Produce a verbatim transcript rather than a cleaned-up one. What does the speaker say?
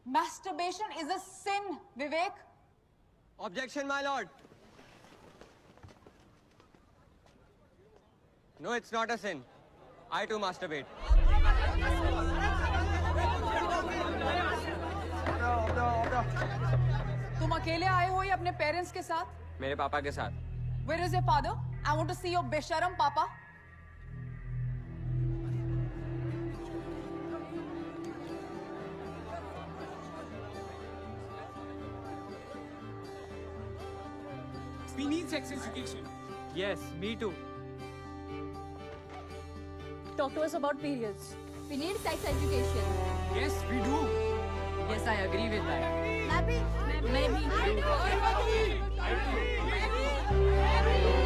Masturbation is a sin, Vivek. Objection, my lord. No, it's not a sin. I too masturbate. तुम अकेले आए हो या अपने पेरेंट्स के साथ? मेरे पापा के साथ. Where is your father? I want to see your besharam papa. We need sex education. Yes, me too. Talk to us about periods. We need sex education. Yes, we do. Yes, I agree with that. मैं भी मैं भी. I do. I do. I do.